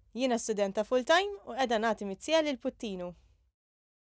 Jiena studenta full-time u qiegħda nagħti mizzija lil Puttinu.